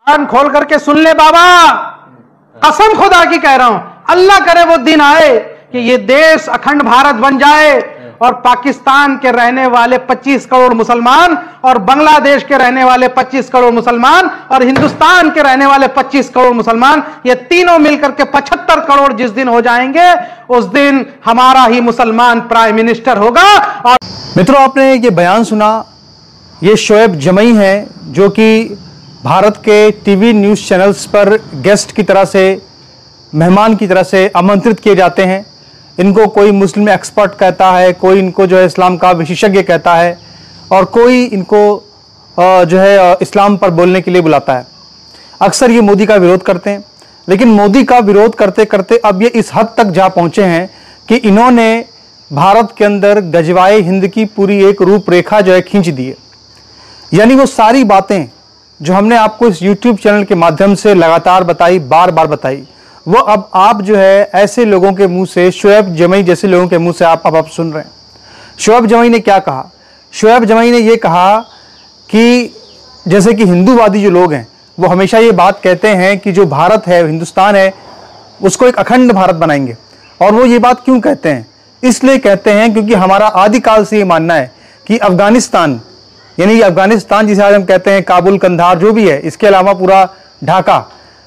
कान खोल करके सुन ले बाबा, कसम खुदा की कह रहा हूं, अल्लाह करे वो दिन आए कि ये देश अखंड भारत बन जाए और पाकिस्तान के रहने वाले 25 करोड़ मुसलमान और बांग्लादेश के रहने वाले 25 करोड़ मुसलमान और हिंदुस्तान के रहने वाले 25 करोड़ मुसलमान, ये तीनों मिलकर के 75 करोड़ जिस दिन हो जाएंगे, उस दिन हमारा ही मुसलमान प्राइम मिनिस्टर होगा। और मित्रों, आपने ये बयान सुना, ये शोएब जमई हैं जो कि भारत के टीवी न्यूज़ चैनल्स पर गेस्ट की तरह से, मेहमान की तरह से आमंत्रित किए जाते हैं। इनको कोई मुस्लिम एक्सपर्ट कहता है, कोई इनको जो है इस्लाम का विशेषज्ञ कहता है और कोई इनको जो है इस्लाम पर बोलने के लिए बुलाता है। अक्सर ये मोदी का विरोध करते हैं, लेकिन मोदी का विरोध करते करते अब ये इस हद तक जा पहुँचे हैं कि इन्होंने भारत के अंदर गजवाए हिंद की पूरी एक रूपरेखा जो है खींच दी है। यानी वो सारी बातें जो हमने आपको इस YouTube चैनल के माध्यम से लगातार बताई, बार बार बताई, वो अब आप जो है ऐसे लोगों के मुंह से, शोएब जमई जैसे लोगों के मुंह से आप सुन रहे हैं। शोएब जमई ने क्या कहा? शोएब जमई ने ये कहा कि जैसे कि हिंदूवादी जो लोग हैं वो हमेशा ये बात कहते हैं कि जो भारत है, हिंदुस्तान है, उसको एक अखंड भारत बनाएंगे। और वो ये बात क्यों कहते हैं? इसलिए कहते हैं क्योंकि हमारा आदिकाल से ये मानना है कि अफगानिस्तान, यानी अफगानिस्तान जिसे आज हम कहते हैं, काबुल, कंधार जो भी है, इसके अलावा पूरा ढाका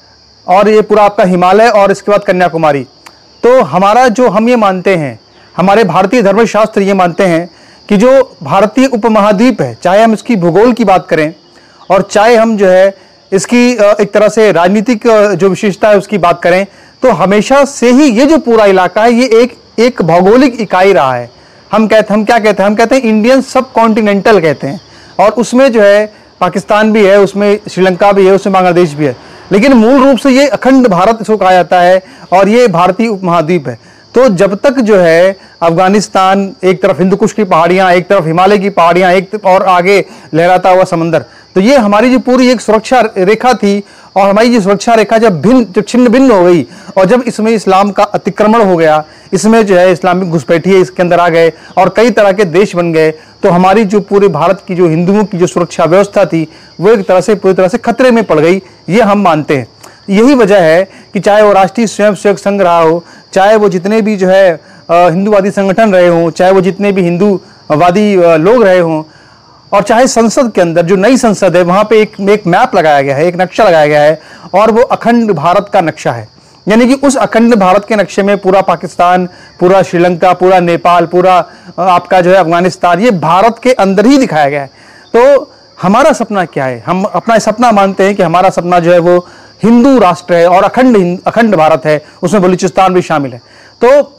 और ये पूरा आपका हिमालय और इसके बाद कन्याकुमारी, तो हमारा जो हम ये मानते हैं, हमारे भारतीय धर्मशास्त्र ये मानते हैं कि जो भारतीय उपमहाद्वीप है, चाहे हम इसकी भूगोल की बात करें और चाहे हम जो है इसकी एक तरह से राजनीतिक जो विशेषता है उसकी बात करें, तो हमेशा से ही ये जो पूरा इलाका है ये एक भौगोलिक इकाई रहा है। हम क्या कहते हैं? हम कहते हैं इंडियन सब कॉन्टिनेंटल कहते हैं। और उसमें जो है पाकिस्तान भी है, उसमें श्रीलंका भी है, उसमें बांग्लादेश भी है, लेकिन मूल रूप से ये अखंड भारत इसको कहा जाता है और ये भारतीय उपमहाद्वीप है। तो जब तक जो है अफगानिस्तान, एक तरफ हिंदू कुश की पहाड़ियाँ, एक तरफ हिमालय की पहाड़ियाँ, एक और आगे लहराता हुआ समंदर, तो ये हमारी जो पूरी एक सुरक्षा रेखा थी और हमारी ये सुरक्षा रेखा जब छिन्न भिन्न हो गई और जब इसमें इस्लाम का अतिक्रमण हो गया, इसमें जो है इस्लामिक घुसपैठिए इसके अंदर आ गए और कई तरह के देश बन गए, तो हमारी जो पूरे भारत की जो हिंदुओं की जो सुरक्षा व्यवस्था थी वो एक तरह से पूरी तरह से खतरे में पड़ गई, ये हम मानते हैं। यही वजह है कि चाहे वो राष्ट्रीय स्वयंसेवक संघ रहा हो, चाहे वो जितने भी जो है हिंदूवादी संगठन रहे हों, चाहे वो जितने भी हिंदूवादी लोग रहे हों, और चाहे संसद के अंदर जो नई संसद है वहाँ पे एक मैप लगाया गया है, एक नक्शा लगाया गया है और वो अखंड भारत का नक्शा है। यानी कि उस अखंड भारत के नक्शे में पूरा पाकिस्तान, पूरा श्रीलंका, पूरा नेपाल, पूरा आपका जो है अफगानिस्तान, ये भारत के अंदर ही दिखाया गया है। तो हमारा सपना क्या है? हम अपना सपना मानते हैं कि हमारा सपना जो है वो हिंदू राष्ट्र है और अखंड भारत है, उसमें बलूचिस्तान भी शामिल है। तो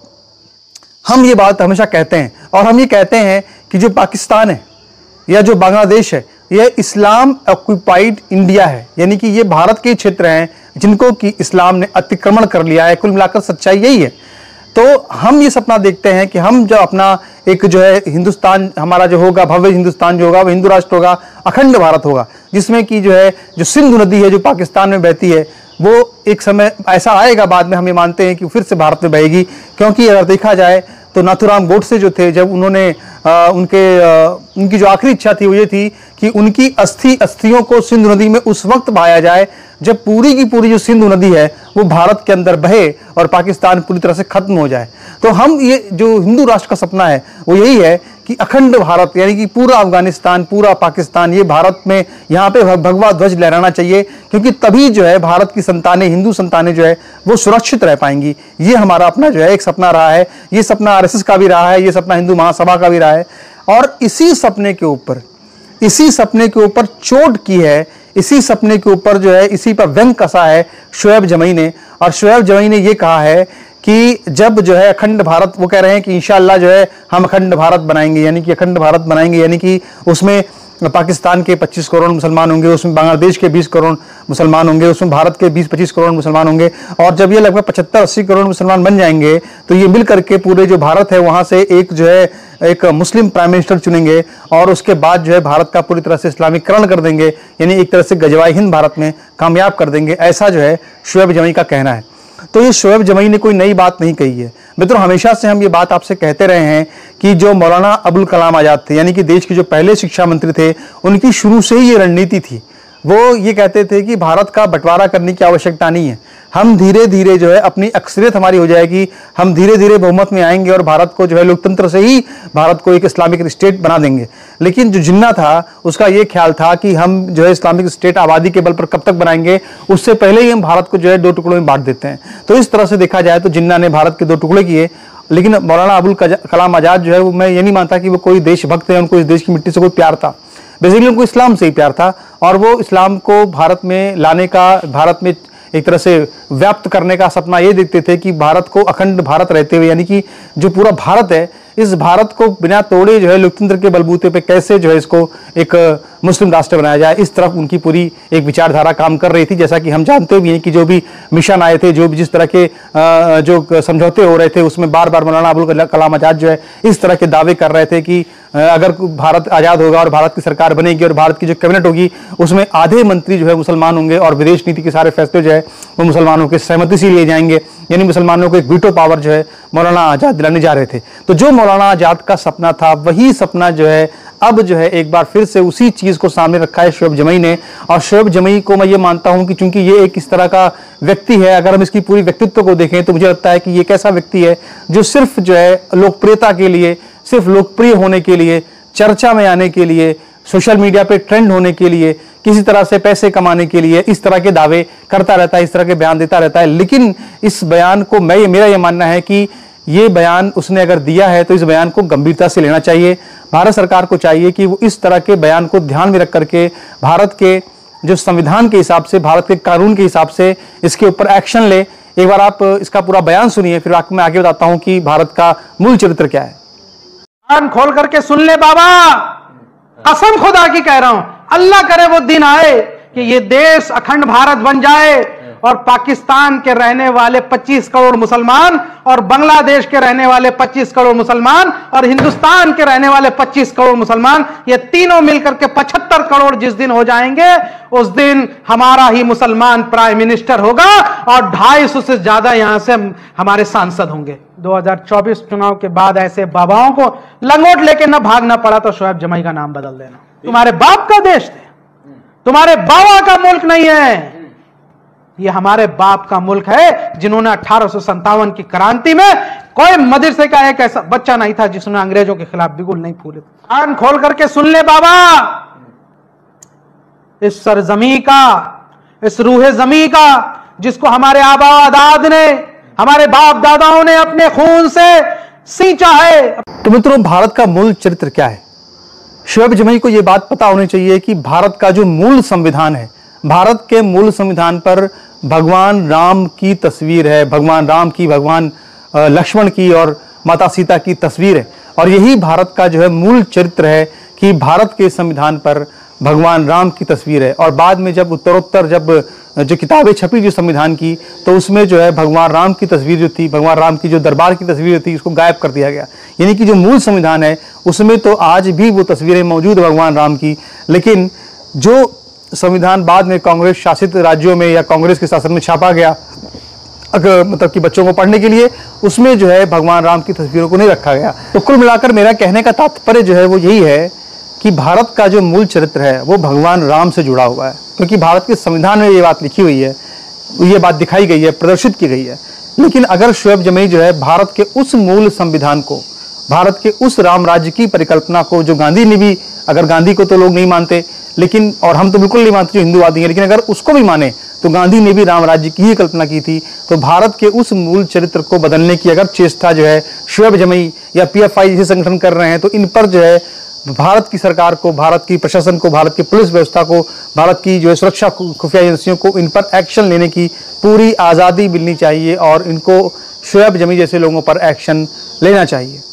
हम ये बात हमेशा कहते हैं और हम ये कहते हैं कि जो पाकिस्तान है या जो बांग्लादेश है, यह इस्लाम ऑक्युपाइड इंडिया है, यानी कि ये भारत के क्षेत्र हैं जिनको कि इस्लाम ने अतिक्रमण कर लिया है। कुल मिलाकर सच्चाई यही है। तो हम ये सपना देखते हैं कि हम जो अपना एक जो है हिंदुस्तान हमारा जो होगा, भव्य हिंदुस्तान जो होगा वो हिंदू राष्ट्र होगा, अखंड भारत होगा, जिसमें कि जो है जो सिंधु नदी है जो पाकिस्तान में बहती है वो एक समय ऐसा आएगा बाद में, हम ये मानते हैं कि फिर से भारत में बहेगी। क्योंकि अगर देखा जाए तो नाथूराम गोडसे जो थे, जब उन्होंने उनकी जो आखिरी इच्छा थी वो ये थी कि उनकी अस्थियों को सिंधु नदी में उस वक्त बहाया जाए जब पूरी की पूरी जो सिंधु नदी है वो भारत के अंदर बहे और पाकिस्तान पूरी तरह से खत्म हो जाए। तो हम ये जो हिंदू राष्ट्र का सपना है वो यही है कि अखंड भारत, यानी कि पूरा अफगानिस्तान, पूरा पाकिस्तान, ये भारत में यहाँ पे भगवा ध्वज लहराना चाहिए, क्योंकि तभी जो है भारत की संतानें, हिंदू संतानें जो है वो सुरक्षित रह पाएंगी। ये हमारा अपना जो है एक सपना रहा है। ये सपना RSS का भी रहा है, ये सपना हिंदू महासभा का भी रहा है। और इसी सपने के ऊपर चोट की है, इसी सपने के ऊपर जो है इसी पर व्यंग कसा है शोएब जमई ने। और शोएब जमई ने ये कहा है कि जब जो है अखंड भारत, वो कह रहे हैं कि इंशाअल्लाह जो है हम अखंड भारत बनाएंगे, यानी कि अखंड भारत बनाएंगे, यानी कि उसमें पाकिस्तान के 25 करोड़ मुसलमान होंगे, उसमें बांग्लादेश के 20 करोड़ मुसलमान होंगे, उसमें भारत के 20-25 करोड़ मुसलमान होंगे। और जब ये लगभग 75-80 करोड़ मुसलमान बन जाएंगे तो ये मिल करके पूरे जो भारत है वहाँ से एक जो है एक मुस्लिम प्राइम मिनिस्टर चुनेंगे और उसके बाद जो है भारत का पूरी तरह से इस्लामीकरण कर देंगे, यानी एक तरह से गजवाए हिंद भारत में कामयाब कर देंगे। ऐसा जो है शोएब जमई का कहना है। तो ये शोएब जमई ने कोई नई बात नहीं कही है मित्रों। हमेशा से हम ये बात आपसे कहते रहे हैं कि जो मौलाना अबुल कलाम आजाद थे, यानी कि देश के जो पहले शिक्षा मंत्री थे, उनकी शुरू से ही ये रणनीति थी। वो ये कहते थे कि भारत का बंटवारा करने की आवश्यकता नहीं है, हम धीरे धीरे जो है अपनी अक्सरियत हमारी हो जाएगी, हम धीरे धीरे बहुमत में आएंगे और भारत को जो है लोकतंत्र से ही भारत को एक इस्लामिक स्टेट बना देंगे। लेकिन जो जिन्ना था उसका ये ख्याल था कि हम जो है इस्लामिक स्टेट आबादी के बल पर कब तक बनाएंगे, उससे पहले ही हम भारत को जो है 2 टुकड़ों में बांट देते हैं। तो इस तरह से देखा जाए तो जिन्ना ने भारत के 2 टुकड़े किए। लेकिन मौलाना अबुल कलाम आज़ाद जो है वो, मैं ये नहीं मानता कि वो कोई देशभक्त है, उनको इस देश की मिट्टी से कोई प्यार था, बेसिकली उनको इस्लाम से ही प्यार था और वो इस्लाम को भारत में लाने का, भारत में एक तरह से व्याप्त करने का सपना ये देखते थे कि भारत को अखंड भारत रहते हुए, यानी कि जो पूरा भारत है, इस भारत को बिना तोड़े जो है लोकतंत्र के बलबूते पे कैसे जो है इसको एक मुस्लिम राष्ट्र बनाया जाए, इस तरफ उनकी पूरी एक विचारधारा काम कर रही थी। जैसा कि हम जानते भी हैं कि जो भी मिशन आए थे, जो भी जिस तरह के जो समझौते हो रहे थे, उसमें बार बार मौलाना अबुल कलाम आज़ाद जो है इस तरह के दावे कर रहे थे कि अगर भारत आज़ाद होगा और भारत की सरकार बनेगी और भारत की जो कैबिनेट होगी उसमें आधे मंत्री जो है मुसलमान होंगे और विदेश नीति के सारे फैसले जो है वो मुसलमानों के सहमति से लिए जाएंगे, यानी मुसलमानों को एक वीटो पावर जो है मौलाना आज़ाद दिलाने जा रहे थे। तो जो मौलाना आज़ाद का सपना था वही सपना जो है अब जो है एक बार फिर से उसी चीज़ को सामने रखा है शोएब जमई ने। और शोएब जमई को मैं ये मानता हूं कि चूंकि ये एक इस तरह का व्यक्ति है, अगर हम इसकी पूरी व्यक्तित्व को देखें तो मुझे लगता है कि ये एक ऐसा व्यक्ति है जो सिर्फ जो है लोकप्रियता के लिए, सिर्फ लोकप्रिय होने के लिए, चर्चा में आने के लिए, सोशल मीडिया पे ट्रेंड होने के लिए, किसी तरह से पैसे कमाने के लिए इस तरह के दावे करता रहता है, इस तरह के बयान देता रहता है। लेकिन इस बयान को मेरा ये मानना है कि ये बयान उसने अगर दिया है तो इस बयान को गंभीरता से लेना चाहिए। भारत सरकार को चाहिए कि वो इस तरह के बयान को ध्यान में रख करके भारत के जो संविधान के हिसाब से, भारत के कानून के हिसाब से इसके ऊपर एक्शन ले। एक बार आप इसका पूरा बयान सुनिए, फिर मैं आगे बताता हूं कि भारत का मूल चरित्र क्या है। कान खोल करके सुन ले बाबा, कसम खुदा की कह रहा हूं, अल्लाह करे वो दिन आए कि ये देश अखंड भारत बन जाए और पाकिस्तान के रहने वाले 25 करोड़ मुसलमान और बांग्लादेश के रहने वाले 25 करोड़ मुसलमान और हिंदुस्तान के रहने वाले 25 करोड़ मुसलमान, ये तीनों मिलकर के 75 करोड़ जिस दिन हो जाएंगे उस दिन हमारा ही मुसलमान प्राइम मिनिस्टर होगा और 250 से ज्यादा यहां से हमारे सांसद होंगे। 2024 चुनाव के बाद ऐसे बाबाओं को लंगोट लेके ना भागना पड़ा तो शोएब जमई का नाम बदल देना। तुम्हारे बाप का देश थे, तुम्हारे बाबा का मुल्क नहीं है, ये हमारे बाप का मुल्क है जिन्होंने 1857 की क्रांति में कोई मदरसे का एक ऐसा बच्चा नहीं था जिसने अंग्रेजों के खिलाफ बिगुल नहीं फूले। कान खोल करके सुन ले बाबा, इस सरजमी का, इस रूहे जमी का जिसको हमारे आबा अदाद ने, हमारे बाप दादाओं ने अपने खून से सींचा है। तो मित्रों, भारत का मूल चरित्र क्या है? शोएब जमई को यह बात पता होनी चाहिए कि भारत का जो मूल संविधान है, भारत के मूल संविधान पर भगवान राम की तस्वीर है, भगवान राम की, भगवान लक्ष्मण की और माता सीता की तस्वीर है। और यही भारत का जो है मूल चरित्र है कि भारत के संविधान पर भगवान राम की तस्वीर है। और बाद में जब उत्तरोत्तर जब जो किताबें छपी जो संविधान की, तो उसमें जो है भगवान राम की तस्वीर जो थी, भगवान राम की जो दरबार की तस्वीर थी, उसको गायब कर दिया गया। यानी कि जो मूल संविधान है उसमें तो आज भी वो तस्वीरें मौजूद है भगवान राम की, लेकिन जो संविधान बाद में कांग्रेस शासित राज्यों में या कांग्रेस के शासन में छापा गया, अगर मतलब कि बच्चों को पढ़ने के लिए, उसमें जो है भगवान राम की तस्वीरों को नहीं रखा गया। तो कुल मिलाकर मेरा कहने का तात्पर्य जो है वो यही है कि भारत का जो मूल चरित्र है वो भगवान राम से जुड़ा हुआ है, क्योंकि भारत के संविधान में ये बात लिखी हुई है, ये बात दिखाई गई है, प्रदर्शित की गई है। लेकिन अगर शोएब जमई जो है भारत के उस मूल संविधान को, भारत के उस राम राज्य की परिकल्पना को जो गांधी ने भी, अगर गांधी को तो लोग नहीं मानते, लेकिन और हम तो बिल्कुल नहीं मानते जो हिंदूवादी हैं, लेकिन अगर उसको भी माने तो गांधी ने भी राम राज्य की ही कल्पना की थी। तो भारत के उस मूल चरित्र को बदलने की अगर चेष्टा जो है शोएब जमई या PFI जैसे संगठन कर रहे हैं, तो इन पर जो है भारत की सरकार को, भारत की प्रशासन को, भारत की पुलिस व्यवस्था को, भारत की जो है सुरक्षा खुफिया एजेंसियों को इन पर एक्शन लेने की पूरी आज़ादी मिलनी चाहिए और इनको शोएब जमई जैसे लोगों पर एक्शन लेना चाहिए।